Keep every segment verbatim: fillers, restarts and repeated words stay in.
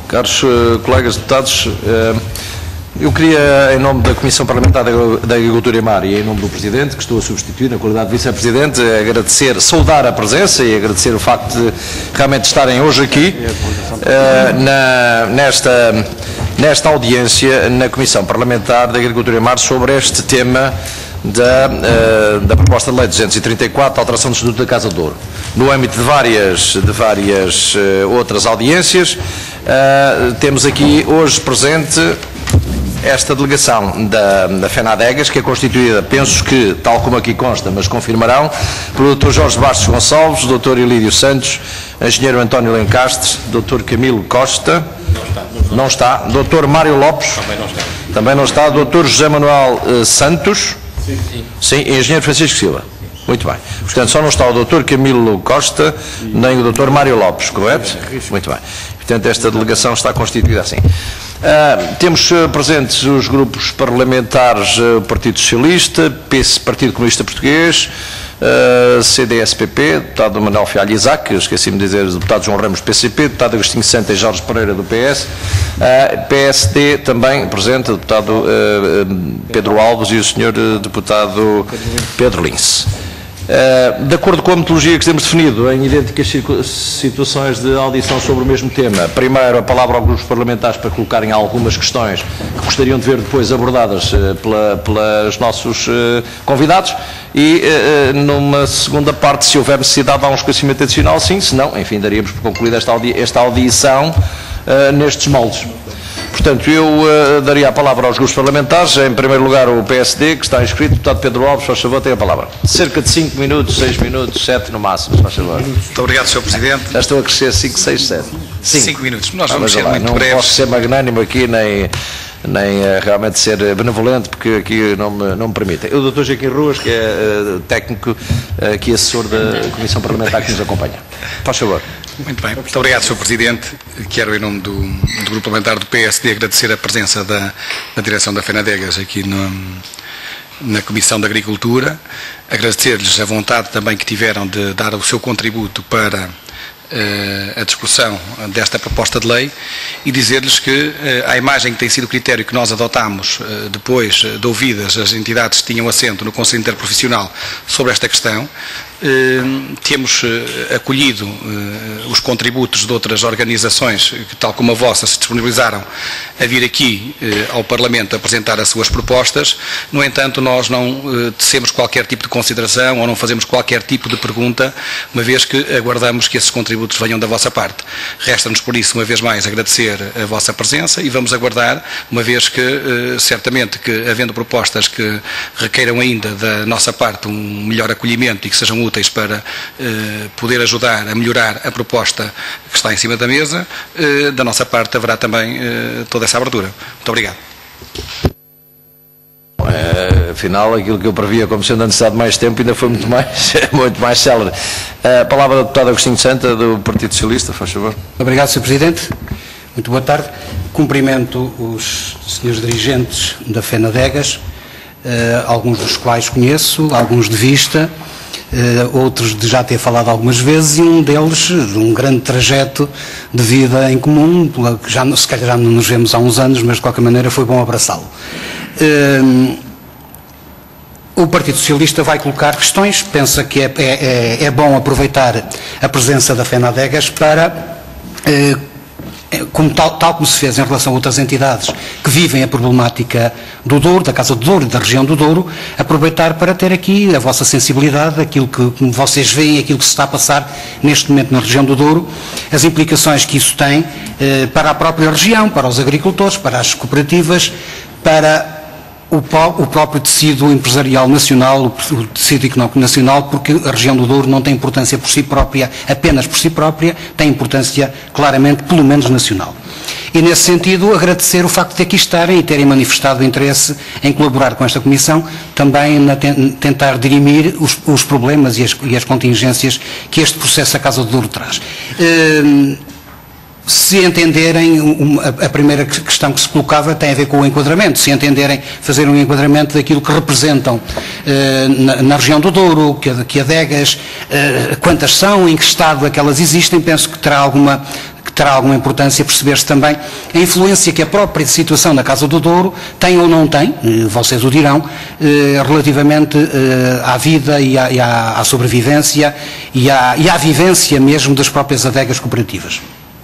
Caros uh, colegas deputados, uh, eu queria, em nome da Comissão Parlamentar da Agricultura e Mar e em nome do Presidente, que estou a substituir na qualidade de Vice-Presidente, agradecer, saudar a presença e agradecer o facto de realmente estarem hoje aqui uh, na, nesta, nesta audiência na Comissão Parlamentar da Agricultura e Mar sobre este tema da, uh, da proposta de lei duzentos e trinta e quatro, alteração do Estatuto da Casa de Douro. No âmbito de várias, de várias uh, outras audiências, uh, temos aqui hoje presente esta delegação da, da FENADEGAS, que é constituída, penso que, tal como aqui consta, mas confirmarão, pelo doutor Jorge Bastos Gonçalves, doutor Ilídio Santos, engenheiro António Lencastre, doutor Camilo Costa, não está, doutor Mário Lopes, também não está, também não está, doutor José Manuel uh, Santos, sim, sim. sim, engenheiro Francisco Silva. Muito bem. Portanto, só não está o doutor Camilo Costa, nem o doutor Mário Lopes, correto? Muito bem. Portanto, esta delegação está constituída assim. Uh, temos uh, presentes os grupos parlamentares uh, Partido Socialista, P S, Partido Comunista Português, uh, C D S P P, deputado Manuel Fialho Isaac, esqueci-me de dizer, deputado João Ramos do P C P, deputado Agostinho Santa e Jorge Pereira do P S, uh, P S D também presente, deputado uh, Pedro Alves e o senhor uh, deputado Pedro Lince. Uh, de acordo com a metodologia que temos definido em idênticas situações de audição sobre o mesmo tema, primeiro a palavra aos grupos parlamentares para colocarem algumas questões que gostariam de ver depois abordadas uh, pela, pelos nossos uh, convidados e uh, numa segunda parte, se houver necessidade de dar um esclarecimento adicional, sim, se não, enfim, daríamos por concluída esta, audi esta audição uh, nestes moldes. Portanto, eu uh, daria a palavra aos grupos parlamentares, em primeiro lugar o P S D, que está inscrito, deputado Pedro Alves, faz favor, tem a palavra. Cerca de cinco minutos, seis minutos, sete no máximo, faz favor. Muito obrigado, senhor Presidente. Já estou a crescer cinco, seis, sete. cinco minutos, nós vamos ah, ser lá, muito não breves. Não posso ser magnânimo aqui, nem, nem uh, realmente ser benevolente, porque aqui não me, não me permitem. O doutor Joaquim Ruas, que é uh, técnico, uh, aqui assessor da Comissão Parlamentar que nos acompanha. Faz favor. Muito bem, muito obrigado, senhor Presidente. Quero, em nome do, do Grupo Parlamentar do P S D, agradecer a presença da, da direção da FENADEGAS aqui no, na Comissão da Agricultura, agradecer-lhes a vontade também que tiveram de dar o seu contributo para a discussão desta proposta de lei e dizer-lhes que a imagem que tem sido o critério que nós adotámos depois de ouvidas as entidades que tinham assento no Conselho Interprofissional sobre esta questão, temos acolhido os contributos de outras organizações que, tal como a vossa, se disponibilizaram a vir aqui ao Parlamento apresentar as suas propostas. No entanto, nós não tecemos qualquer tipo de consideração ou não fazemos qualquer tipo de pergunta, uma vez que aguardamos que esses contributos venham da vossa parte. Resta-nos, por isso, uma vez mais, agradecer a vossa presença e vamos aguardar, uma vez que, certamente, que havendo propostas que requeiram ainda da nossa parte um melhor acolhimento e que sejam úteis para eh, poder ajudar a melhorar a proposta que está em cima da mesa, eh, da nossa parte haverá também eh, toda essa abertura. Muito obrigado. É, afinal, aquilo que eu previa como sendo a necessidade de mais tempo ainda foi muito mais, muito mais célere. A palavra do deputado Agostinho Santa, do Partido Socialista, faz favor. Obrigado, senhor Presidente. Muito boa tarde. Cumprimento os senhores dirigentes da FENADEGAS, eh, alguns dos quais conheço, alguns de vista, Uh, outros de já ter falado algumas vezes e um deles de um grande trajeto de vida em comum, que já, se calhar já não nos vemos há uns anos, mas de qualquer maneira foi bom abraçá-lo. Uh, o Partido Socialista vai colocar questões, pensa que é, é, é bom aproveitar a presença da FENADEGAS para, uh, como tal, tal como se fez em relação a outras entidades que vivem a problemática do Douro, da Casa do Douro e da região do Douro, aproveitar para ter aqui a vossa sensibilidade, aquilo que como vocês veem, aquilo que se está a passar neste momento na região do Douro, as implicações que isso tem eh, para a própria região, para os agricultores, para as cooperativas, para o, o próprio tecido empresarial nacional, o, o tecido económico nacional, porque a região do Douro não tem importância por si própria, apenas por si própria, tem importância claramente, pelo menos nacional. E nesse sentido, agradecer o facto de aqui estarem e terem manifestado interesse em colaborar com esta Comissão, também na ten tentar dirimir os, os problemas e as, e as contingências que este processo da Casa do Douro traz. Uh, se entenderem, uma, a primeira questão que se colocava tem a ver com o enquadramento, se entenderem fazer um enquadramento daquilo que representam eh, na, na região do Douro, que, que adegas, eh, quantas são, em que estado é que elas existem, penso que terá alguma, que terá alguma importância perceber-se também a influência que a própria situação na Casa do Douro tem ou não tem, eh, vocês o dirão, eh, relativamente eh, à vida e à, e à, à sobrevivência e à, e à vivência mesmo das próprias adegas cooperativas.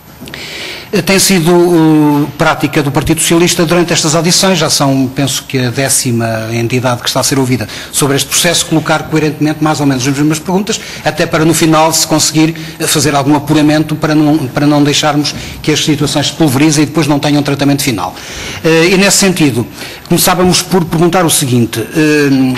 Tem sido uh, prática do Partido Socialista durante estas audições, já são, penso que a décima entidade que está a ser ouvida sobre este processo, colocar coerentemente mais ou menos as mesmas perguntas, até para no final se conseguir fazer algum apuramento para não, para não deixarmos que as situações se pulverizem e depois não tenham tratamento final. Uh, e nesse sentido, começávamos por perguntar o seguinte, uh,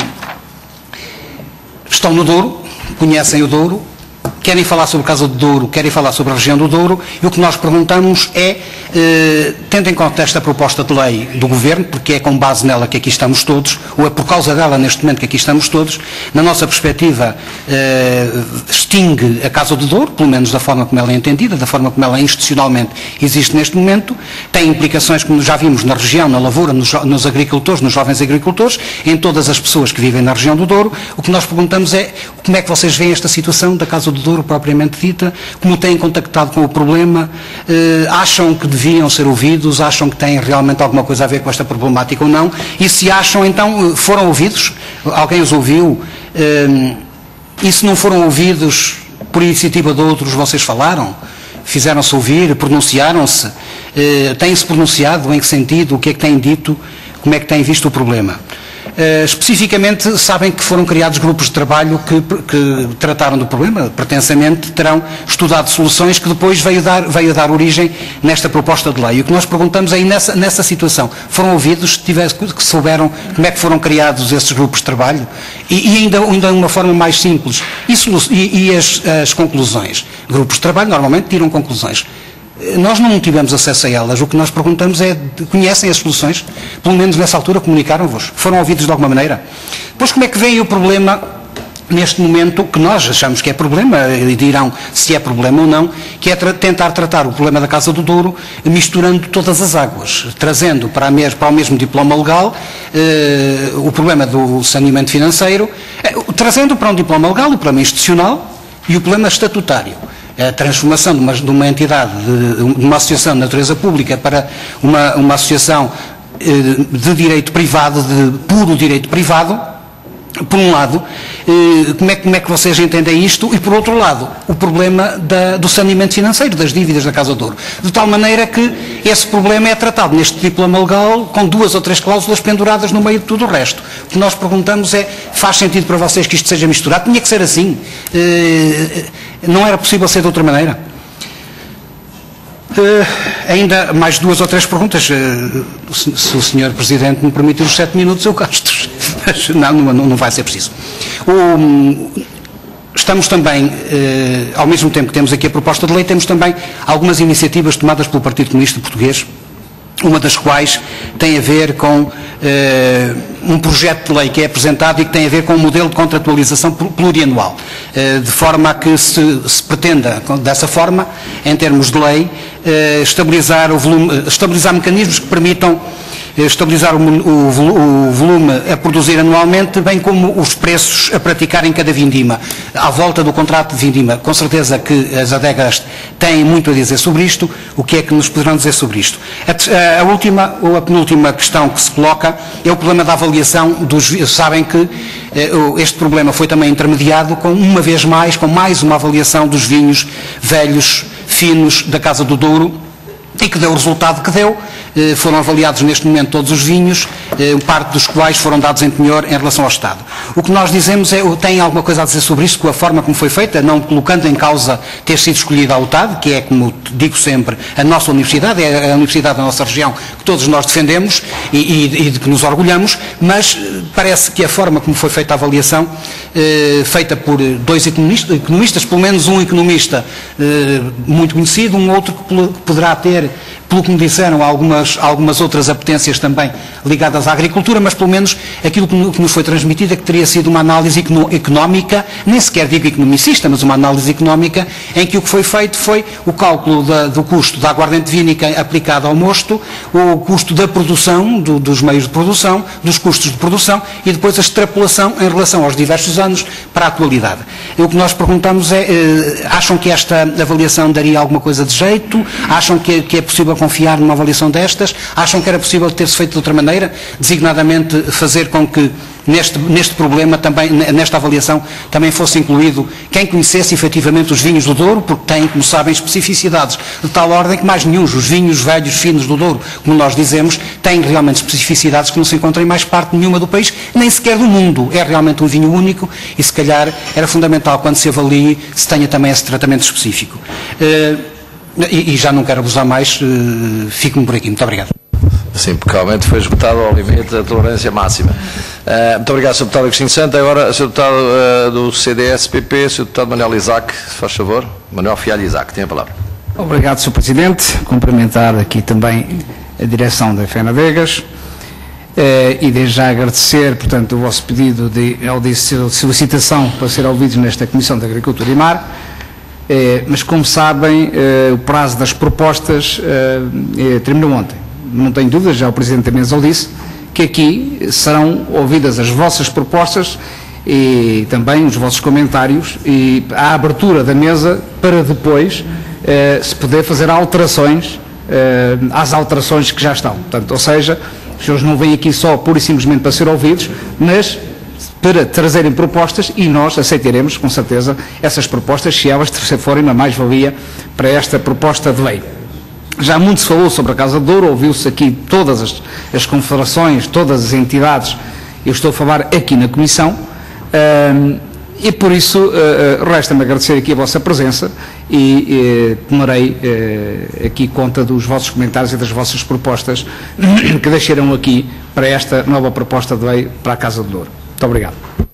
estão no Douro, conhecem o Douro, querem falar sobre a Casa do Douro, querem falar sobre a região do Douro, e o que nós perguntamos é, eh, tendo em conta esta proposta de lei do Governo, porque é com base nela que aqui estamos todos, ou é por causa dela neste momento que aqui estamos todos, na nossa perspectiva eh, extingue a Casa do Douro, pelo menos da forma como ela é entendida, da forma como ela institucionalmente existe neste momento, tem implicações, como já vimos, na região, na lavoura, nos, nos agricultores, nos jovens agricultores, em todas as pessoas que vivem na região do Douro. O que nós perguntamos é como é que vocês veem esta situação da Casa do Douro propriamente dita, como têm contactado com o problema, eh, acham que deviam ser ouvidos, acham que têm realmente alguma coisa a ver com esta problemática ou não, e se acham, então, foram ouvidos, alguém os ouviu, eh, e se não foram ouvidos por iniciativa de outros, vocês falaram, fizeram-se ouvir, pronunciaram-se, eh, têm-se pronunciado, em que sentido, o que é que têm dito, como é que têm visto o problema. Uh, especificamente, sabem que foram criados grupos de trabalho que, que trataram do problema, pretensamente terão estudado soluções que depois veio dar, veio dar origem nesta proposta de lei. E o que nós perguntamos aí nessa, nessa situação, foram ouvidos, tivesse, que souberam como é que foram criados esses grupos de trabalho e, e ainda, ainda de uma forma mais simples. E, e, e as, as conclusões? Grupos de trabalho normalmente tiram conclusões. Nós não tivemos acesso a elas, o que nós perguntamos é, conhecem as soluções? Pelo menos nessa altura comunicaram-vos? Foram ouvidos de alguma maneira? Pois como é que vem o problema, neste momento, que nós achamos que é problema, e dirão se é problema ou não, que é tra tentar tratar o problema da Casa do Douro, misturando todas as águas, trazendo para, a mes para o mesmo diploma legal eh, o problema do saneamento financeiro, eh, trazendo para um diploma legal o problema institucional e o problema estatutário. A transformação de uma, de uma entidade, de, de uma associação de natureza pública para uma, uma associação eh, de direito privado, de puro direito privado, por um lado, eh, como, é, como é que vocês entendem isto, e por outro lado, o problema da, do saneamento financeiro, das dívidas da Casa do Douro. De tal maneira que esse problema é tratado neste diploma legal com duas ou três cláusulas penduradas no meio de tudo o resto. O que nós perguntamos é, faz sentido para vocês que isto seja misturado? Tinha que ser assim. Eh, não era possível ser de outra maneira? Uh, ainda mais duas ou três perguntas. Uh, se, se o senhor Presidente me permitir os sete minutos, eu gasto. Mas não, não, não vai ser preciso. O, estamos também, uh, ao mesmo tempo que temos aqui a proposta de lei, temos também algumas iniciativas tomadas pelo Partido Comunista Português, uma das quais tem a ver com uh, um projeto de lei que é apresentado e que tem a ver com um modelo de contratualização plurianual, uh, de forma a que se, se pretenda, dessa forma, em termos de lei, uh, estabilizar, o volume, estabilizar mecanismos que permitam estabilizar o, o, o volume a produzir anualmente, bem como os preços a praticar em cada vindima, à volta do contrato de vindima. Com certeza que as adegas têm muito a dizer sobre isto. O que é que nos poderão dizer sobre isto? A, a última ou a penúltima questão que se coloca é o problema da avaliação dos... Sabem que eh, este problema foi também intermediado com, uma vez mais, com mais uma avaliação dos vinhos velhos, finos, da Casa do Douro, e que deu o resultado que deu. Eh, foram avaliados neste momento todos os vinhos, eh, parte dos quais foram dados em penhor em relação ao Estado. O que nós dizemos é, tem alguma coisa a dizer sobre isto, com a forma como foi feita, não colocando em causa ter sido escolhida a U T A D, que é, como digo sempre, a nossa universidade, é a universidade da nossa região que todos nós defendemos e, e, e de que nos orgulhamos, mas parece que a forma como foi feita a avaliação, eh, feita por dois economistas, economistas, pelo menos um economista eh, muito conhecido, um outro que poderá ter pelo que me disseram, algumas, algumas outras apetências também ligadas à agricultura, mas pelo menos aquilo que, que nos foi transmitido é que teria sido uma análise económica, nem sequer digo economicista, mas uma análise económica, em que o que foi feito foi o cálculo da, do custo da aguardente vínica aplicado ao mosto, o custo da produção, do, dos meios de produção, dos custos de produção e depois a extrapolação em relação aos diversos anos para a atualidade. E o que nós perguntamos é, eh, acham que esta avaliação daria alguma coisa de jeito? Acham que, que é possível confiar numa avaliação destas? Acham que era possível ter-se feito de outra maneira? Designadamente fazer com que neste, neste problema, também, nesta avaliação, também fosse incluído quem conhecesse efetivamente os vinhos do Douro, porque têm, como sabem, especificidades de tal ordem que mais nenhum, os vinhos velhos, finos do Douro, como nós dizemos, têm realmente especificidades que não se encontram em mais parte nenhuma do país, nem sequer do mundo. É realmente um vinho único e, se calhar, era fundamental, quando se avalie, se tenha também esse tratamento específico. Uh, e, e já não quero abusar mais, uh, fico-me por aqui. Muito obrigado. Sim, porque realmente foi esgotado ao limite da tolerância máxima. Uh, muito obrigado, senhor Deputado Agostinho Santo. Agora, senhor Deputado uh, do C D S P P, senhor Deputado Manuel Isaac, se faz favor. Manuel Fialho Isaac, tem a palavra. Obrigado, senhor Presidente. Cumprimentar aqui também a direção da FENADEGAS eh, e desde já agradecer, portanto, o vosso pedido de, de solicitação para ser ouvidos nesta Comissão de Agricultura e Mar. Eh, mas, como sabem, eh, o prazo das propostas eh, terminou ontem. Não tenho dúvidas, já o Presidente da Mesa o disse, que aqui serão ouvidas as vossas propostas e também os vossos comentários e a abertura da mesa para depois eh, se poder fazer alterações eh, às alterações que já estão. Portanto, ou seja, os senhores não vêm aqui só pura e simplesmente para ser ouvidos, mas para trazerem propostas e nós aceitaremos, com certeza, essas propostas, se elas forem uma mais-valia para esta proposta de lei. Já muito se falou sobre a Casa de Douro, ouviu-se aqui todas as, as confederações, todas as entidades, eu estou a falar aqui na Comissão, uh, e por isso uh, resta-me agradecer aqui a vossa presença e uh, tomarei uh, aqui conta dos vossos comentários e das vossas propostas que deixaram aqui para esta nova proposta de lei para a Casa de Douro. Muito obrigado.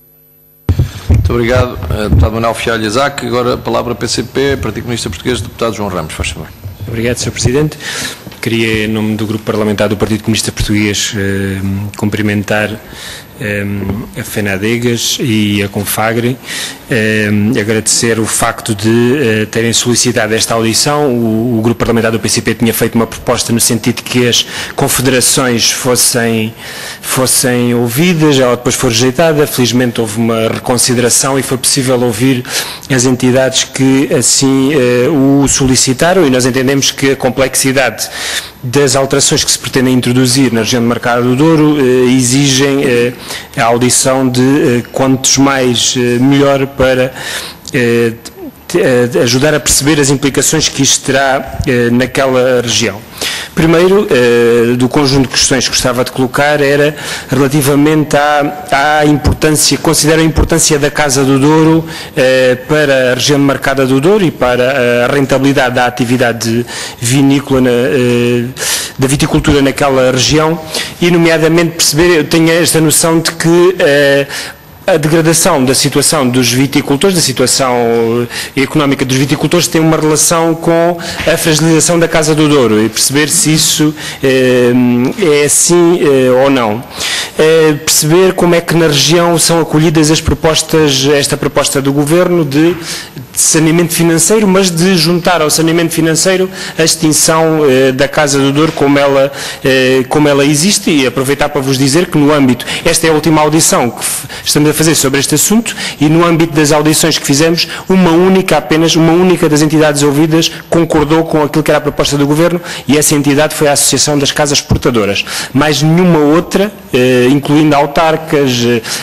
Muito obrigado, uh, Deputado Manuel Fialho Isaac. Agora a palavra P C P, Partido Comunista Português, Deputado João Ramos, faz favor. Obrigado, senhor Presidente. Queria, em nome do Grupo Parlamentar do Partido Comunista Português, eh, cumprimentar eh, a FENADEGAS e a Confagre, eh, agradecer o facto de eh, terem solicitado esta audição. O, o Grupo Parlamentar do P C P tinha feito uma proposta no sentido de que as confederações fossem, fossem ouvidas, ela depois foi rejeitada. Felizmente houve uma reconsideração e foi possível ouvir as entidades que assim eh, o solicitaram, e nós entendemos que a complexidade das alterações que se pretendem introduzir na região de Marcada do Douro eh, exigem eh, a audição de eh, quantos mais eh, melhor para eh, ajudar a perceber as implicações que isto terá eh, naquela região. Primeiro, eh, do conjunto de questões que gostava de colocar era relativamente à, à importância, considero a importância da Casa do Douro eh, para a região de Marcada do Douro e para a rentabilidade da atividade vinícola, na, eh, da viticultura naquela região, e nomeadamente perceber, eu tenho esta noção de que eh, a degradação da situação dos viticultores, da situação económica dos viticultores, tem uma relação com a fragilização da Casa do Douro, e perceber se isso eh, é assim eh, ou não. Eh, perceber como é que na região são acolhidas as propostas, esta proposta do Governo de, de saneamento financeiro, mas de juntar ao saneamento financeiro a extinção eh, da Casa do Douro como ela, eh, como ela existe, e aproveitar para vos dizer que no âmbito, esta é a última audição que estamos a fazer sobre este assunto, e no âmbito das audições que fizemos, uma única, apenas uma única das entidades ouvidas concordou com aquilo que era a proposta do Governo, e essa entidade foi a Associação das Casas Portadoras. Mais nenhuma outra, eh, incluindo autarcas,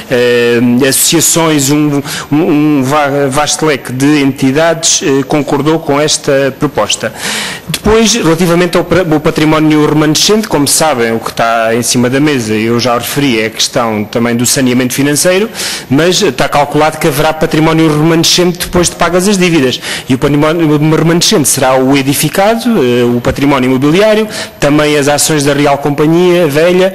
eh, associações, um, um, um vasto leque de entidades, eh, concordou com esta proposta. Depois, relativamente ao, ao património remanescente, como sabem, o que está em cima da mesa, eu já referi, é a questão também do saneamento financeiro, mas está calculado que haverá património remanescente depois de pagas as dívidas, e o património remanescente será o edificado, o património imobiliário, também as ações da Real Companhia Velha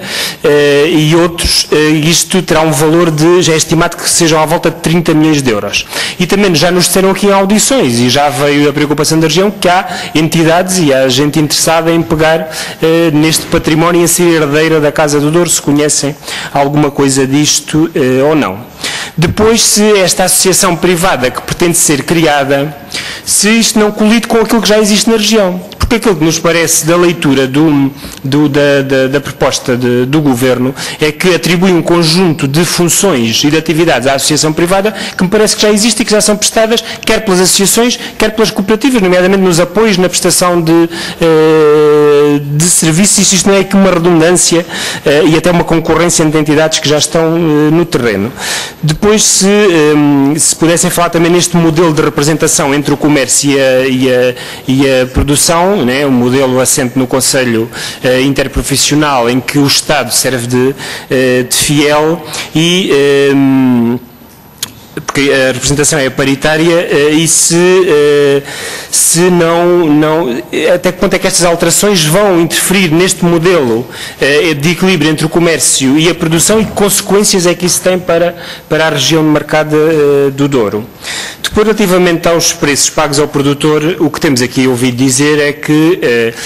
e outros. Isto terá um valor de, já é estimado que sejam à volta de trinta milhões de euros. E também já nos disseram aqui em audições e já veio a preocupação da região que há entidades e há gente interessada em pegar eh, neste património e em ser herdeira da Casa do Douro, se conhecem alguma coisa disto eh, ou não. Depois, se esta associação privada que pretende ser criada, se isto não colide com aquilo que já existe na região. Porque aquilo que nos parece da leitura do, do, da, da, da proposta de, do Governo é que atribui um conjunto de funções e de atividades à associação privada que me parece que já existe e que já são prestadas, quer pelas associações, quer pelas cooperativas, nomeadamente nos apoios, na prestação de, eh, de serviços. Isto não é que uma redundância eh, e até uma concorrência entre entidades que já estão eh, no terreno. Depois, se, eh, se pudessem falar também neste modelo de representação entre o comércio e a, e a, e a produção, né, um modelo assente no Conselho eh, Interprofissional em que o Estado serve de, eh, de fiel e eh, porque a representação é paritária e se, se não, não, até que ponto é que estas alterações vão interferir neste modelo de equilíbrio entre o comércio e a produção e que consequências é que isso tem para, para a região de mercado do Douro. Depois, relativamente aos preços pagos ao produtor, o que temos aqui ouvido dizer é que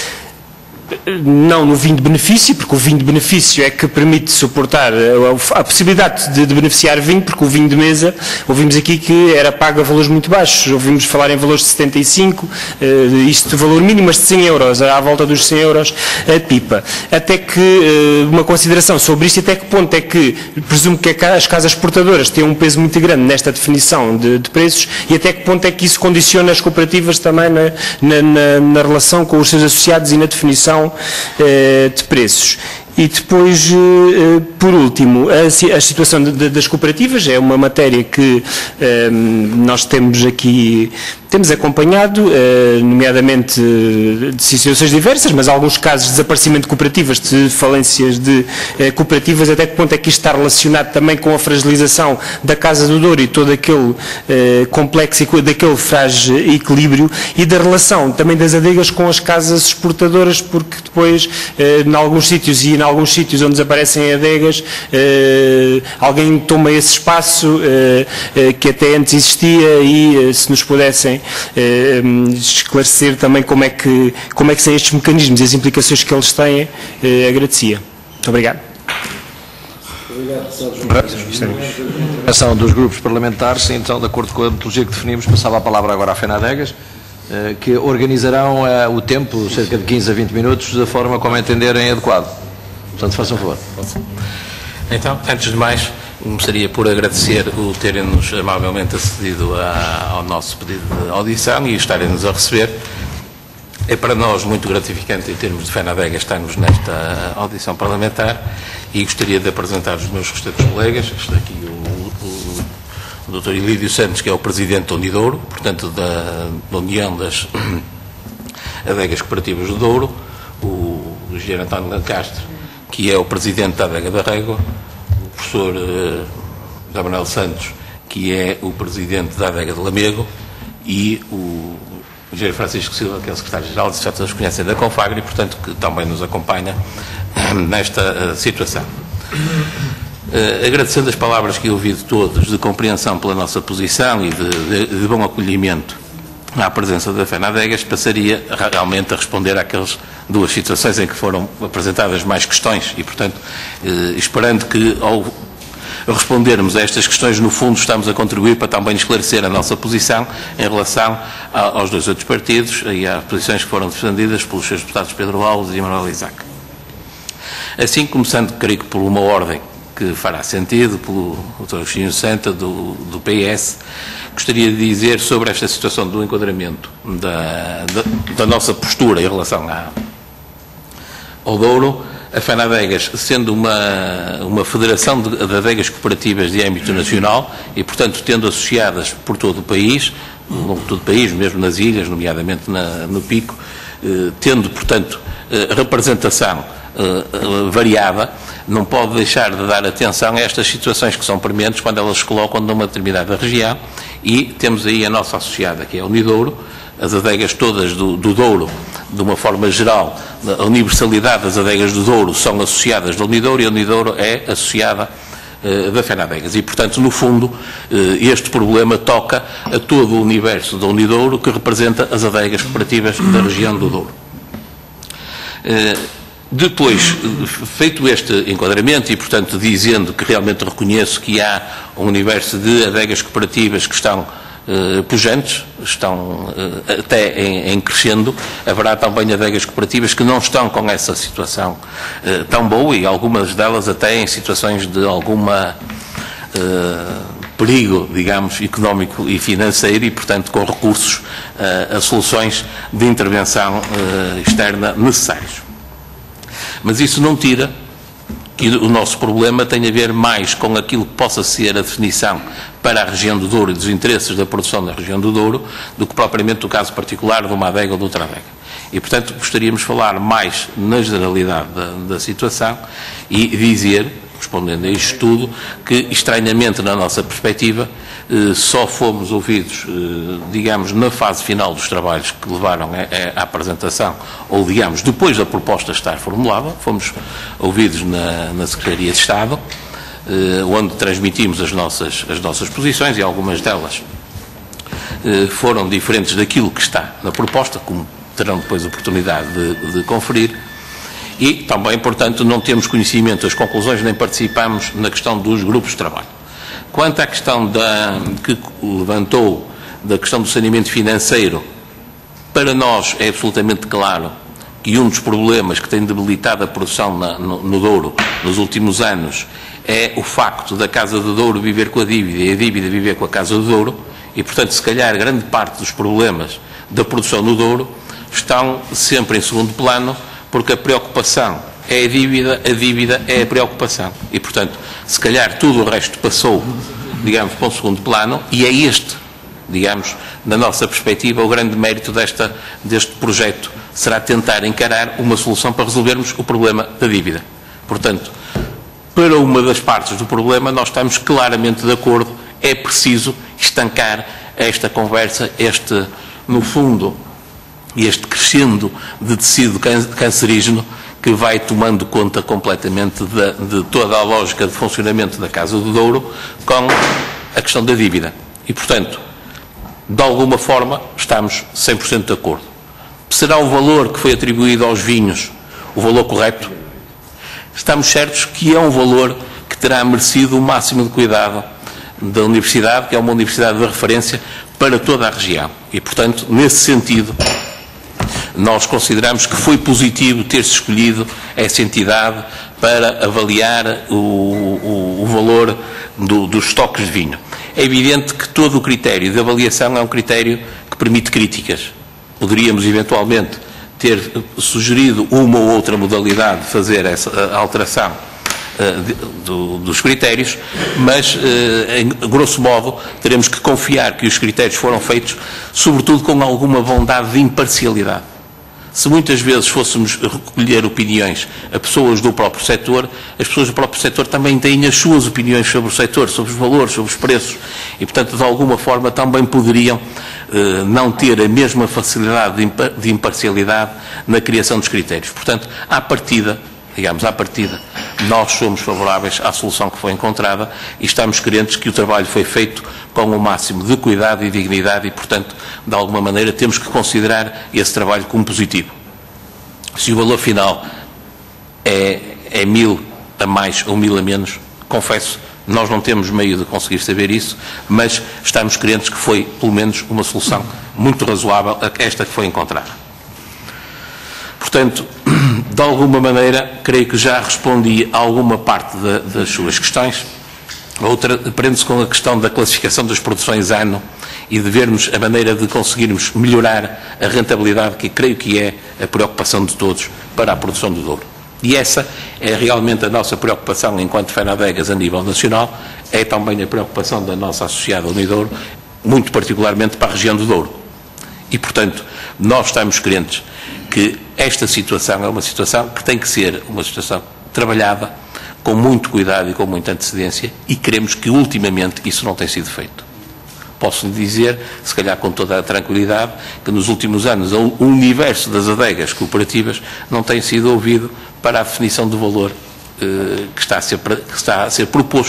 não no vinho de benefício, porque o vinho de benefício é que permite suportar a, a possibilidade de, de beneficiar vinho, porque o vinho de mesa, ouvimos aqui que era pago a valores muito baixos, ouvimos falar em valores de setenta e cinco, uh, isto de valor mínimo, mas de cem euros, à volta dos cem euros a pipa. Até que, uh, uma consideração sobre isto, até que ponto é que, presumo que as casas exportadoras têm um peso muito grande nesta definição de, de preços, e até que ponto é que isso condiciona as cooperativas também na, na, na, na relação com os seus associados e na definição de preços. E depois, por último, a situação das cooperativas é uma matéria que nós temos aqui, temos acompanhado, nomeadamente de situações diversas, mas alguns casos de desaparecimento de cooperativas, de falências de cooperativas, até que ponto é que isto está relacionado também com a fragilização da Casa do Douro e todo aquele complexo, daquele frágil equilíbrio e da relação também das adegas com as casas exportadoras, porque depois, em alguns sítios e em alguns sítios onde desaparecem adegas, eh, alguém toma esse espaço eh, eh, que até antes existia e eh, se nos pudessem eh, esclarecer também como é, que, como é que são estes mecanismos e as implicações que eles têm, eh, agradecia. Muito obrigado. Obrigado. A intervenção dos grupos parlamentares, então, de acordo com a metodologia que definimos, passava a palavra agora à FENADEGAS, que organizarão uh, o tempo, cerca de quinze a vinte minutos, da forma como entenderem adequado. Portanto, façam um favor. Então, antes de mais, começaria por agradecer o terem-nos amavelmente acedido a, ao nosso pedido de audição e estarem-nos a receber. É para nós muito gratificante, em termos de FENADEGAS, estarmos nesta audição parlamentar e gostaria de apresentar os meus restantes colegas. Está aqui o, o, o doutor Ilídio Santos, que é o presidente do Unidouro, portanto, da, da União das Adegas Cooperativas do Douro, o engenheiro António Lancastre, que é o presidente da Adega da Régua, o professor uh, Gabriel Santos, que é o presidente da Adega de Lamego, e o engenheiro Francisco Silva, que é o secretário-geral, já todos conhecem, da Confagri, portanto, que também nos acompanha uh, nesta uh, situação. Uh, agradecendo as palavras que ouvi de todos, de compreensão pela nossa posição e de, de, de bom acolhimento à presença da FENADEGAS, passaria realmente a responder àquelas duas situações em que foram apresentadas mais questões e, portanto, eh, esperando que ao respondermos a estas questões, no fundo, estamos a contribuir para também esclarecer a nossa posição em relação a, aos dois outros partidos e às posições que foram defendidas pelos seus deputados Pedro Alves e Manuel Isaac. Assim, começando, creio que por uma ordem que fará sentido, pelo doutor Agostinho Santa, do, do P S, gostaria de dizer sobre esta situação do enquadramento da, da, da nossa postura em relação à, ao Douro. A FENADEGAS, sendo uma, uma federação de, de adegas cooperativas de âmbito nacional e, portanto, tendo associadas por todo o país, no longo de todo o país, mesmo nas ilhas, nomeadamente na, no Pico, eh, tendo, portanto, eh, representação eh, variada, não pode deixar de dar atenção a estas situações que são prementes quando elas se colocam numa determinada região, e temos aí a nossa associada, que é a Unidouro, as adegas todas do, do Douro, de uma forma geral, a universalidade das adegas do Douro são associadas do Unidouro, e a Unidouro é associada uh, da FENADEGAS. E, portanto, no fundo, uh, este problema toca a todo o universo da Unidouro, que representa as adegas cooperativas da região do Douro. Uh, Depois, feito este enquadramento e, portanto, dizendo que realmente reconheço que há um universo de adegas cooperativas que estão eh, pujantes, estão eh, até em, em crescendo, haverá também adegas cooperativas que não estão com essa situação eh, tão boa e algumas delas até em situações de alguma eh, perigo, digamos, económico e financeiro e, portanto, com recursos eh, a soluções de intervenção eh, externa necessários. Mas isso não tira que o nosso problema tem a ver mais com aquilo que possa ser a definição para a região do Douro e dos interesses da produção da região do Douro, do que propriamente o caso particular de uma adega ou de outra adega. E, portanto, gostaríamos de falar mais na generalidade da, da situação e dizer, respondendo a isto tudo, que, estranhamente, na nossa perspectiva, eh, só fomos ouvidos, eh, digamos, na fase final dos trabalhos que levaram à apresentação, ou, digamos, depois da proposta estar formulada, fomos ouvidos na, na Secretaria de Estado, eh, onde transmitimos as nossas, as nossas posições, e algumas delas eh, foram diferentes daquilo que está na proposta, como terão depois a oportunidade de, de conferir. E também, portanto, não temos conhecimento das conclusões nem participamos na questão dos grupos de trabalho. Quanto à questão da, que levantou da questão do saneamento financeiro, para nós é absolutamente claro que um dos problemas que tem debilitado a produção na, no, no Douro nos últimos anos é o facto da Casa do Douro viver com a dívida e a dívida viver com a Casa do Douro e, portanto, se calhar grande parte dos problemas da produção no Douro estão sempre em segundo plano, porque a preocupação é a dívida, a dívida é a preocupação. E, portanto, se calhar tudo o resto passou, digamos, para um segundo plano, e é este, digamos, na nossa perspectiva, o grande mérito desta, deste projeto será tentar encarar uma solução para resolvermos o problema da dívida. Portanto, para uma das partes do problema, nós estamos claramente de acordo, é preciso estancar esta conversa, este, no fundo, este crescendo de tecido cancerígeno que vai tomando conta completamente de, de toda a lógica de funcionamento da Casa do Douro com a questão da dívida. E, portanto, de alguma forma, estamos cem por cento de acordo. Será o valor que foi atribuído aos vinhos o valor correto? Estamos certos que é um valor que terá merecido o máximo de cuidado da Universidade, que é uma universidade de referência para toda a região. E, portanto, nesse sentido, nós consideramos que foi positivo ter-se escolhido essa entidade para avaliar o, o, o valor do, dos estoques de vinho. É evidente que todo o critério de avaliação é um critério que permite críticas. Poderíamos, eventualmente, ter sugerido uma ou outra modalidade de fazer essa alteração uh, de, do, dos critérios, mas, uh, em grosso modo, teremos que confiar que os critérios foram feitos, sobretudo com alguma vontade de imparcialidade. Se muitas vezes fôssemos recolher opiniões a pessoas do próprio setor, as pessoas do próprio setor também têm as suas opiniões sobre o setor, sobre os valores, sobre os preços, e, portanto, de alguma forma também poderiam eh, não ter a mesma facilidade de, impar de imparcialidade na criação dos critérios. Portanto, à partida, digamos, à partida, nós somos favoráveis à solução que foi encontrada e estamos crentes que o trabalho foi feito com o máximo de cuidado e dignidade e, portanto, de alguma maneira temos que considerar esse trabalho como positivo. Se o valor final é, é mil a mais ou mil a menos, confesso, nós não temos meio de conseguir saber isso, mas estamos crentes que foi, pelo menos, uma solução muito razoável a esta que foi encontrada. Portanto, de alguma maneira, creio que já respondi a alguma parte de, das suas questões. Outra prende-se com a questão da classificação das produções ano e de vermos a maneira de conseguirmos melhorar a rentabilidade, que creio que é a preocupação de todos para a produção do Douro. E essa é realmente a nossa preocupação enquanto FENADEGAS a nível nacional, é também a preocupação da nossa associada Unidouro, muito particularmente para a região do Douro. E, portanto, nós estamos crentes que esta situação é uma situação que tem que ser uma situação trabalhada com muito cuidado e com muita antecedência e queremos que ultimamente isso não tenha sido feito. Posso lhe dizer, se calhar com toda a tranquilidade, que nos últimos anos o universo das adegas cooperativas não tem sido ouvido para a definição do valor eh, que, está a ser, que está a ser proposto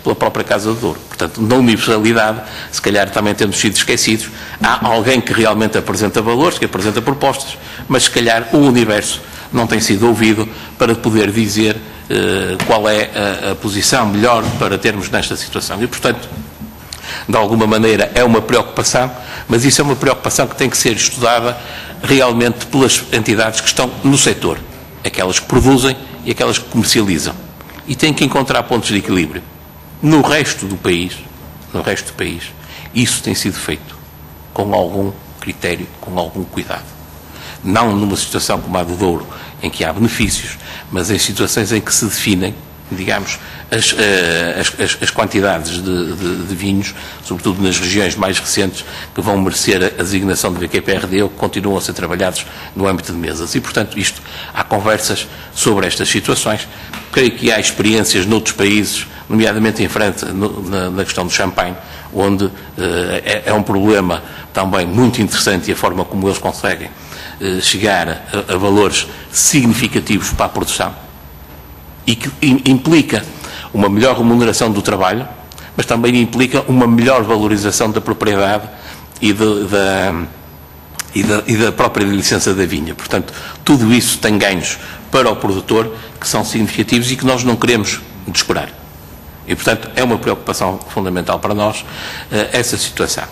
pela própria Casa de Douro. Portanto, na universalidade, se calhar também temos sido esquecidos, há alguém que realmente apresenta valores, que apresenta propostas, mas se calhar o universo não tem sido ouvido para poder dizer eh, qual é a, a posição melhor para termos nesta situação. E, portanto, de alguma maneira é uma preocupação, mas isso é uma preocupação que tem que ser estudada realmente pelas entidades que estão no setor, aquelas que produzem e aquelas que comercializam. E tem que encontrar pontos de equilíbrio. No resto do país, no resto do país, isso tem sido feito com algum critério, com algum cuidado. Não numa situação como a do Douro, em que há benefícios, mas em situações em que se definem, digamos, as, as, as, as quantidades de, de, de vinhos, sobretudo nas regiões mais recentes, que vão merecer a designação de V Q P R D ou que continuam a ser trabalhados no âmbito de mesas. E, portanto, isto, há conversas sobre estas situações. Creio que há experiências noutros países, nomeadamente em França, no, na, na questão do champanhe, onde uh, é, é um problema também muito interessante e a forma como eles conseguem uh, chegar a, a valores significativos para a produção e que implica uma melhor remuneração do trabalho, mas também implica uma melhor valorização da propriedade e, de, da, e, da, e da própria licença da vinha. Portanto, tudo isso tem ganhos para o produtor que são significativos e que nós não queremos descurar. E, portanto, é uma preocupação fundamental para nós uh, essa situação.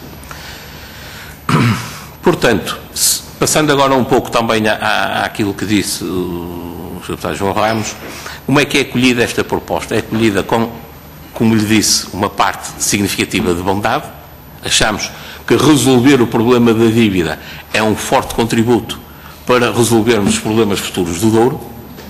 Portanto, se, passando agora um pouco também à, à, àquilo que disse o senhor Deputado João Ramos, como é que é acolhida esta proposta? É acolhida com, como lhe disse, uma parte significativa de bondade. Achamos que resolver o problema da dívida é um forte contributo para resolvermos os problemas futuros do Douro.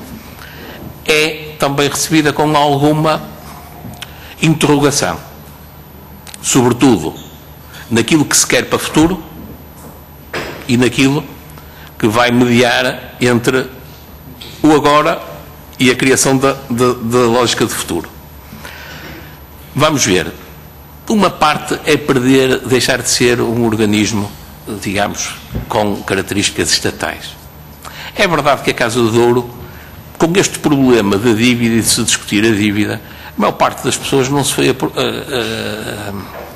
É também recebida com alguma interrogação, sobretudo naquilo que se quer para o futuro e naquilo que vai mediar entre o agora e a criação da, da, da lógica de futuro. Vamos ver. Uma parte é perder, deixar de ser um organismo, digamos, com características estatais. É verdade que a Casa do Douro, com este problema da dívida e de se discutir a dívida, a maior parte das pessoas não se foi a, a, a,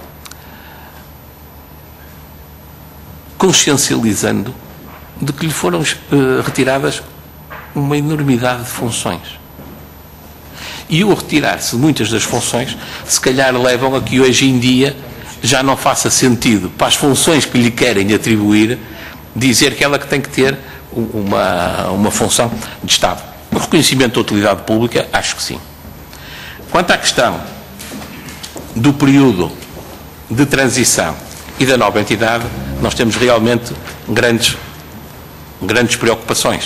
consciencializando de que lhe foram uh, retiradas uma enormidade de funções. E o retirar-se de muitas das funções, se calhar levam a que hoje em dia já não faça sentido para as funções que lhe querem atribuir dizer que ela que tem que ter uma, uma função de Estado. O reconhecimento da utilidade pública, acho que sim. Quanto à questão do período de transição e da nova entidade, nós temos realmente grandes, grandes preocupações.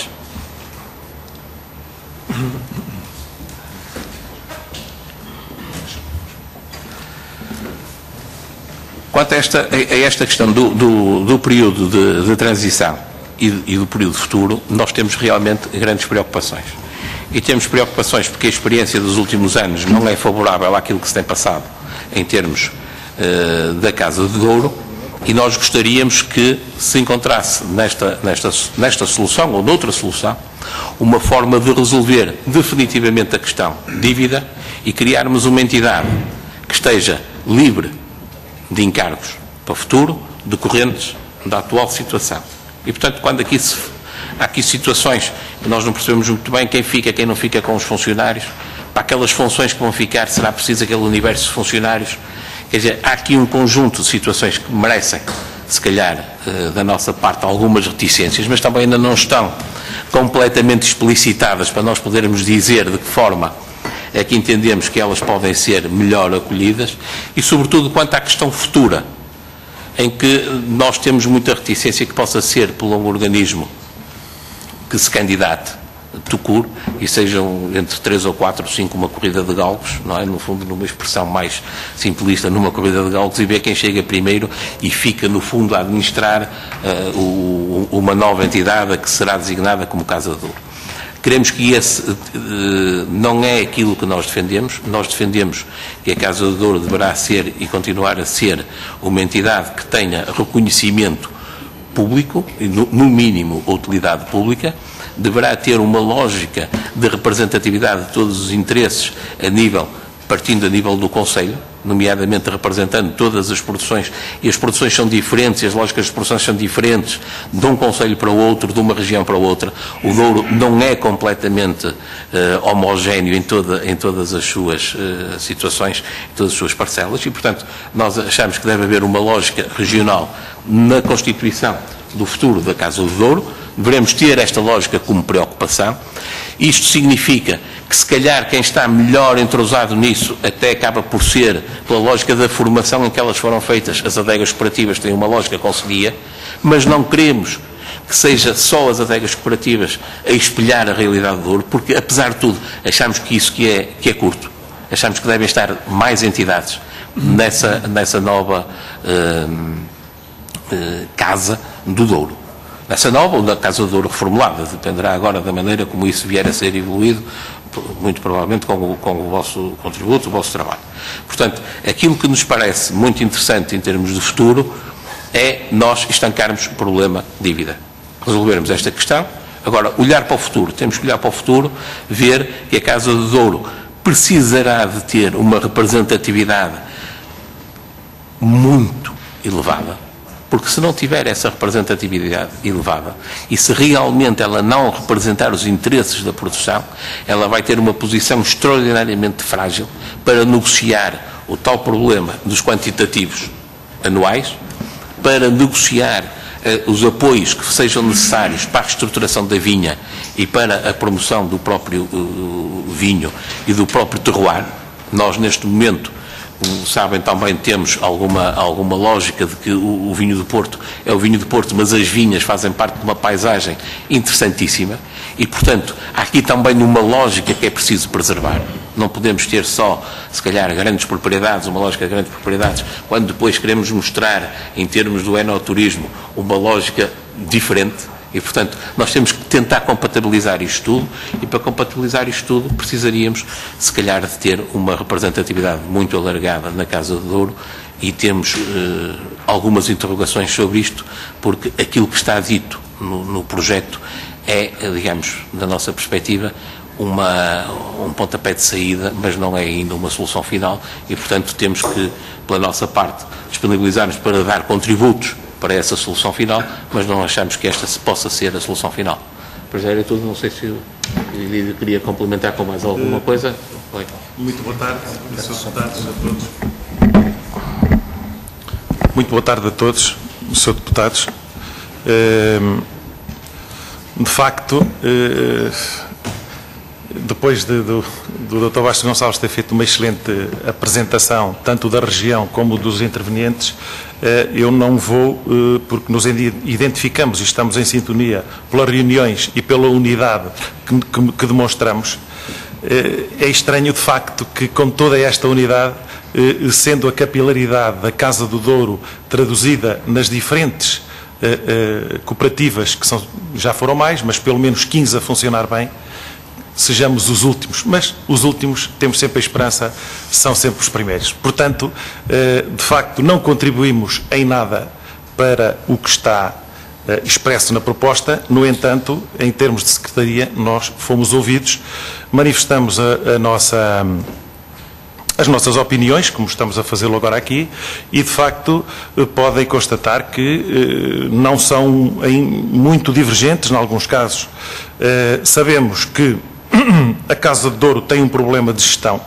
Quanto a esta, a esta questão do, do, do período de, de transição e, e do período futuro, nós temos realmente grandes preocupações. E temos preocupações porque a experiência dos últimos anos não é favorável àquilo que se tem passado em termos uh, da Casa de Douro, e nós gostaríamos que se encontrasse nesta, nesta, nesta solução ou noutra solução uma forma de resolver definitivamente a questão dívida e criarmos uma entidade que esteja livre de encargos para o futuro decorrentes da atual situação. E, portanto, quando aqui se, há aqui situações que nós não percebemos muito bem quem fica, quem não fica com os funcionários, para aquelas funções que vão ficar, será preciso aquele universo de funcionários. Quer dizer, há aqui um conjunto de situações que merecem, se calhar, da nossa parte, algumas reticências, mas também ainda não estão completamente explicitadas para nós podermos dizer de que forma é que entendemos que elas podem ser melhor acolhidas e, sobretudo, quanto à questão futura, em que nós temos muita reticência que possa ser por um organismo que se candidate tucur e sejam entre três ou quatro ou cinco uma corrida de galgos, não é? No fundo, numa expressão mais simplista, numa corrida de galgos, e ver quem chega primeiro e fica, no fundo, a administrar uh, o, uma nova entidade que será designada como Casa de Douro. Queremos que esse uh, não é aquilo que nós defendemos. Nós defendemos que a Casa de Douro deverá ser e continuar a ser uma entidade que tenha reconhecimento público, no, no mínimo utilidade pública, deverá ter uma lógica de representatividade de todos os interesses a nível partindo a nível do Conselho, nomeadamente representando todas as produções, e as produções são diferentes, as lógicas de produções são diferentes de um Conselho para o outro, de uma região para outra. O Douro não é completamente uh, homogéneo em, toda, em todas as suas uh, situações, em todas as suas parcelas, e, portanto, nós achamos que deve haver uma lógica regional na constituição do futuro da Casa do Douro. Devemos ter esta lógica como preocupação. Isto significa que, se calhar, quem está melhor entrosado nisso até acaba por ser, pela lógica da formação em que elas foram feitas, as adegas cooperativas têm uma lógica concedia, mas não queremos que seja só as adegas cooperativas a espelhar a realidade do Douro, porque, apesar de tudo, achamos que isso que é, que é curto. Achamos que devem estar mais entidades nessa, nessa nova uh, uh, Casa do Douro. Nessa nova ou na Casa do Douro reformulada, dependerá agora da maneira como isso vier a ser evoluído, muito provavelmente com o, com o vosso contributo, o vosso trabalho. Portanto, aquilo que nos parece muito interessante em termos de futuro é nós estancarmos o problema dívida. Resolvermos esta questão. Agora, olhar para o futuro. Temos que olhar para o futuro, ver que a Casa do Douro precisará de ter uma representatividade muito elevada. Porque se não tiver essa representatividade elevada e se realmente ela não representar os interesses da produção, ela vai ter uma posição extraordinariamente frágil para negociar o tal problema dos quantitativos anuais, para negociar eh, os apoios que sejam necessários para a reestruturação da vinha e para a promoção do próprio uh, vinho e do próprio terroir. Nós, neste momento, como sabem, também temos alguma, alguma lógica de que o, o vinho do Porto é o vinho do Porto, mas as vinhas fazem parte de uma paisagem interessantíssima e, portanto, há aqui também uma lógica que é preciso preservar. Não podemos ter só, se calhar, grandes propriedades, uma lógica de grandes propriedades, quando depois queremos mostrar, em termos do enoturismo, uma lógica diferente. E, portanto, nós temos que tentar compatibilizar isto tudo e, para compatibilizar isto tudo, precisaríamos, se calhar, de ter uma representatividade muito alargada na Casa do Douro e temos eh, algumas interrogações sobre isto, porque aquilo que está dito no, no projeto é, digamos, da nossa perspectiva, uma, um pontapé de saída, mas não é ainda uma solução final e, portanto, temos que, pela nossa parte, disponibilizar-nos para dar contributos para essa solução final, mas não achamos que esta possa ser a solução final. Para já era tudo, não sei se eu queria complementar com mais alguma coisa. Oi. Muito boa tarde, senhores deputados, a todos. Muito boa tarde a todos, senhores deputados. De facto, depois de, do, do doutor Bastos Gonçalves ter feito uma excelente apresentação, tanto da região como dos intervenientes, eu não vou, porque nos identificamos e estamos em sintonia pelas reuniões e pela unidade que, que, que demonstramos. É estranho, de facto, que com toda esta unidade, sendo a capilaridade da Casa do Douro traduzida nas diferentes cooperativas, que são, já foram mais, mas pelo menos quinze a funcionar bem, sejamos os últimos, mas os últimos, temos sempre a esperança, são sempre os primeiros. Portanto, de facto, não contribuímos em nada para o que está expresso na proposta. No entanto, em termos de secretaria, nós fomos ouvidos, manifestamos a, a nossa, as nossas opiniões, como estamos a fazê-lo agora aqui, e de facto podem constatar que não são muito divergentes, em alguns casos. Sabemos que a Casa do Douro tem um problema de gestão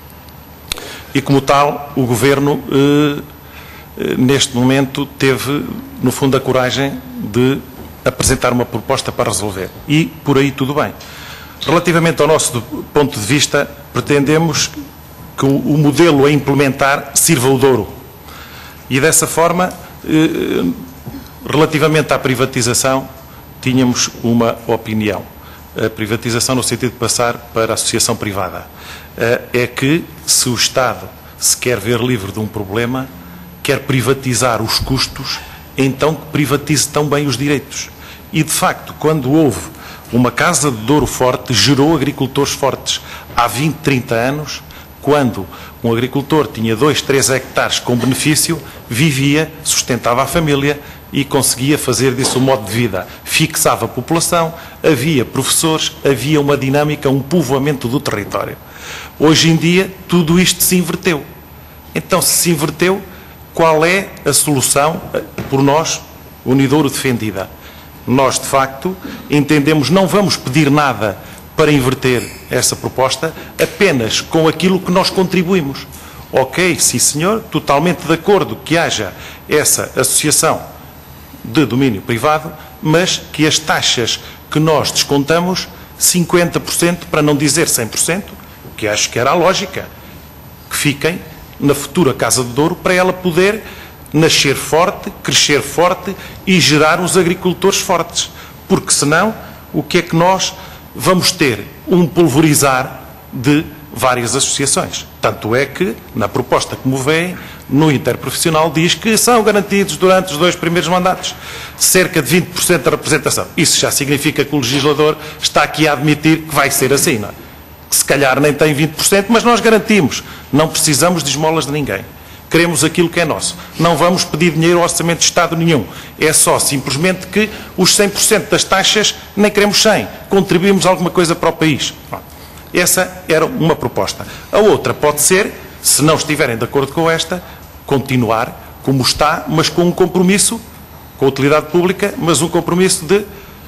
e, como tal, o Governo, eh, neste momento, teve, no fundo, a coragem de apresentar uma proposta para resolver. E, por aí, tudo bem. Relativamente ao nosso ponto de vista, pretendemos que o, o modelo a implementar sirva o Douro. E, dessa forma, eh, relativamente à privatização, tínhamos uma opinião. A privatização no sentido de passar para a associação privada. É que, se o Estado se quer ver livre de um problema, quer privatizar os custos, então que privatize também os direitos. E, de facto, quando houve uma Casa de Douro forte, gerou agricultores fortes. Há vinte, trinta anos, quando um agricultor tinha dois, três hectares com benefício, vivia, sustentava a família e conseguia fazer disso um modo de vida. Fixava a população, havia professores, havia uma dinâmica, um povoamento do território. Hoje em dia, tudo isto se inverteu. Então, se se inverteu, qual é a solução, por nós, Unidouro, defendida? Nós, de facto, entendemos, não vamos pedir nada para inverter essa proposta, apenas com aquilo que nós contribuímos. Ok, sim senhor, totalmente de acordo que haja essa associação de domínio privado, mas que as taxas que nós descontamos, cinquenta por cento, para não dizer cem por cento, que acho que era a lógica, que fiquem na futura Casa do Douro para ela poder nascer forte, crescer forte e gerar os agricultores fortes. Porque senão, o que é que nós vamos ter? Um pulverizar de várias associações. Tanto é que, na proposta que me veem, no interprofissional diz que são garantidos durante os dois primeiros mandatos cerca de vinte por cento da representação. Isso já significa que o legislador está aqui a admitir que vai ser assim, não é? Que se calhar nem tem vinte por cento, mas nós garantimos. Não precisamos de esmolas de ninguém. Queremos aquilo que é nosso. Não vamos pedir dinheiro ao orçamento de Estado nenhum. É só simplesmente que os cem por cento das taxas, nem queremos cem. Contribuímos alguma coisa para o país. Essa era uma proposta. A outra pode ser, se não estiverem de acordo com esta, continuar como está, mas com um compromisso com a utilidade pública, mas um compromisso de,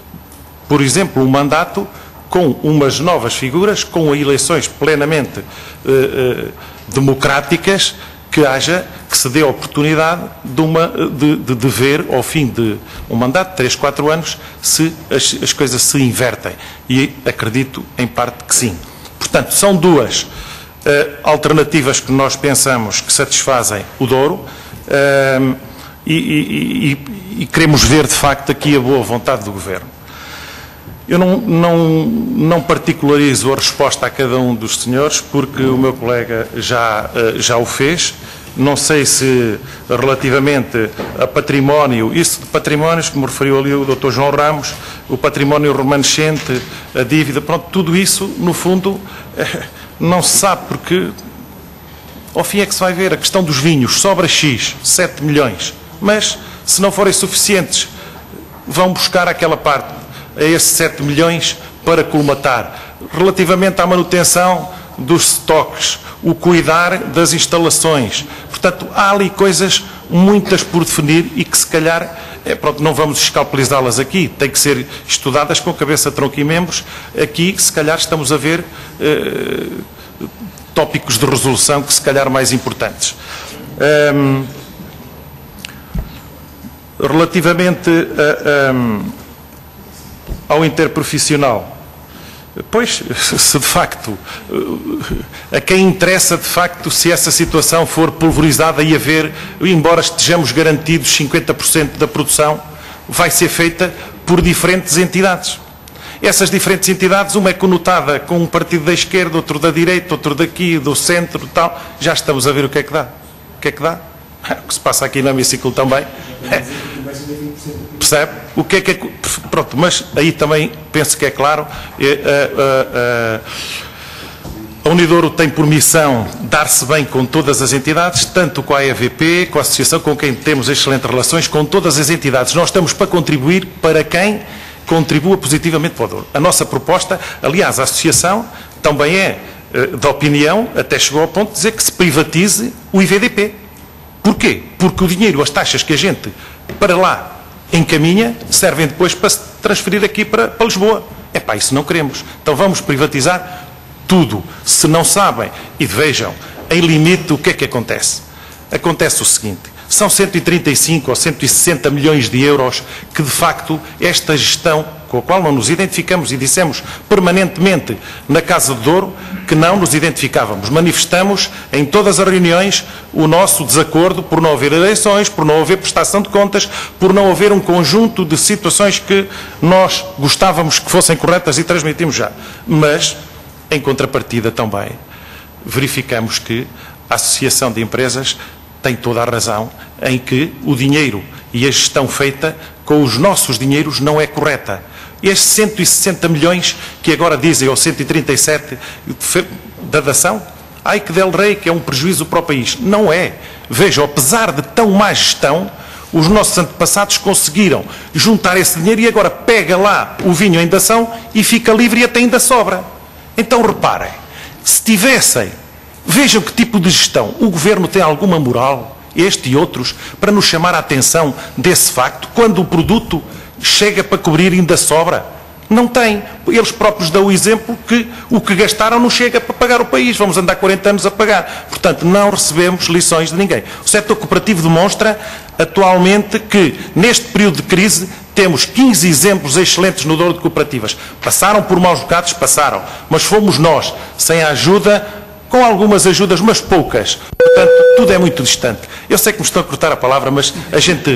por exemplo, um mandato com umas novas figuras, com eleições plenamente eh, eh, democráticas, que haja, que se dê a oportunidade de, uma, de, de, de ver, ao fim de um mandato de três, quatro anos, se as, as coisas se invertem. E acredito, em parte, que sim. Portanto, são duas uh, alternativas que nós pensamos que satisfazem o Douro uh, e, e, e, e queremos ver, de facto, aqui a boa vontade do Governo. Eu não, não, não particularizo a resposta a cada um dos senhores, porque o meu colega já, já o fez. Não sei se, relativamente a património, isso de patrimónios, como referiu ali o doutor João Ramos, o património remanescente, a dívida, pronto, tudo isso, no fundo, não se sabe, porque, ao fim é que se vai ver, a questão dos vinhos, sobra X, sete milhões, mas, se não forem suficientes, vão buscar aquela parte, a esses sete milhões para colmatar. Relativamente à manutenção dos estoques, o cuidar das instalações. Portanto, há ali coisas muitas por definir e que se calhar, é, pronto, não vamos escalpelizá-las aqui, tem que ser estudadas com cabeça, tronco e membros. Aqui, se calhar, estamos a ver eh, tópicos de resolução que se calhar mais importantes. Um, relativamente a... Um, ao interprofissional, pois, se de facto, a quem interessa de facto se essa situação for pulverizada e haver, embora estejamos garantidos cinquenta por cento da produção, vai ser feita por diferentes entidades. Essas diferentes entidades, uma é conotada com um partido da esquerda, outro da direita, outro daqui, do centro, tal, já estamos a ver o que é que dá. O que é que dá? O que se passa aqui no hemiciclo também. É. Percebe? O que é que é... Pronto, mas aí também penso que é claro, a, a, a, a Unidouro tem por missão dar-se bem com todas as entidades, tanto com a A E V P, com a associação com quem temos excelentes relações, com todas as entidades. Nós estamos para contribuir para quem contribua positivamente para o Douro. A nossa proposta, aliás, a associação também é da opinião, até chegou ao ponto de dizer que se privatize o I V D P. Porquê? Porque o dinheiro, as taxas que a gente para lá encaminha, servem depois para se transferir aqui para, para Lisboa. É pá, isso não queremos. Então vamos privatizar tudo. Se não sabem, e vejam, em limite, o que é que acontece? Acontece o seguinte, são cento e trinta e cinco ou cento e sessenta milhões de euros que, de facto, esta gestão, com a qual não nos identificamos e dissemos permanentemente na Casa do Douro que não nos identificávamos. Manifestamos em todas as reuniões o nosso desacordo por não haver eleições, por não haver prestação de contas, por não haver um conjunto de situações que nós gostávamos que fossem corretas e transmitimos já. Mas, em contrapartida também, verificamos que a Associação de Empresas tem toda a razão em que o dinheiro e a gestão feita com os nossos dinheiros não é correta. Estes cento e sessenta milhões que agora dizem, ou cento e trinta e sete da dação, ai que del rei, que é um prejuízo para o país. Não é. Vejam, apesar de tão má gestão, os nossos antepassados conseguiram juntar esse dinheiro e agora pega lá o vinho em dação e fica livre e até ainda sobra. Então reparem, Se tivessem, vejam que tipo de gestão. O Governo tem alguma moral, este e outros, para nos chamar a atenção desse facto, quando o produto chega para cobrir ainda sobra? Não tem. Eles próprios dão o exemplo que o que gastaram não chega para pagar o país. Vamos andar quarenta anos a pagar. Portanto, não recebemos lições de ninguém. O setor cooperativo demonstra atualmente que, neste período de crise, temos quinze exemplos excelentes no Douro de cooperativas. Passaram por maus bocados? Passaram. Mas fomos nós, sem a ajuda, com algumas ajudas, mas poucas. Portanto, tudo é muito distante. Eu sei que me estão a cortar a palavra, mas a gente, uh,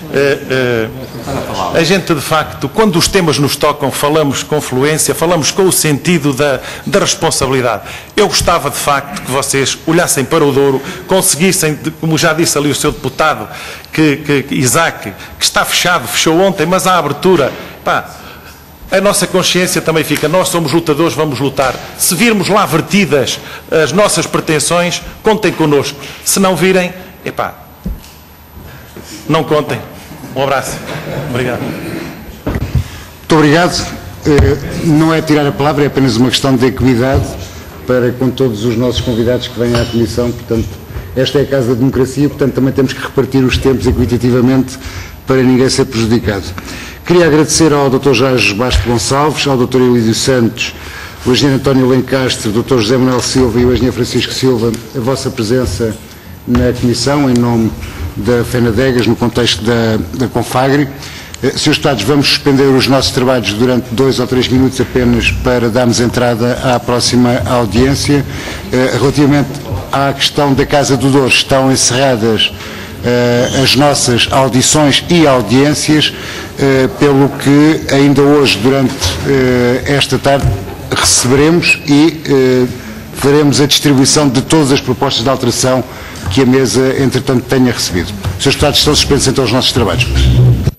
uh, a gente de facto, quando os temas nos tocam, falamos com fluência, falamos com o sentido da, da responsabilidade. Eu gostava de facto que vocês olhassem para o Douro, conseguissem, como já disse ali o seu deputado, que, que Isaac, que está fechado, fechou ontem, mas há abertura. Pá, a nossa consciência também fica, nós somos lutadores, vamos lutar. Se virmos lá vertidas as nossas pretensões, contem connosco. Se não virem, epá, não contem. Um abraço. Obrigado. Muito obrigado. Não é tirar a palavra, é apenas uma questão de equidade para com todos os nossos convidados que vêm à Comissão. Portanto, esta é a Casa da Democracia, portanto também temos que repartir os tempos equitativamente para ninguém ser prejudicado. Queria agradecer ao doutor Jorge Basto Gonçalves, ao doutor Elídio Santos, o engenheiro António Lencastre, o doutor José Manuel Silva e o engenheiro Francisco Silva, a vossa presença na Comissão, em nome da FENADEGAS, no contexto da, da Confagre. senhores Deputados, vamos suspender os nossos trabalhos durante dois ou três minutos apenas para darmos entrada à próxima audiência. Relativamente à questão da Casa do Douro, estão encerradas Uh, as nossas audições e audiências, uh, pelo que ainda hoje, durante uh, esta tarde, receberemos e uh, faremos a distribuição de todas as propostas de alteração que a mesa, entretanto, tenha recebido. senhores Deputados, estão suspensos então os nossos trabalhos.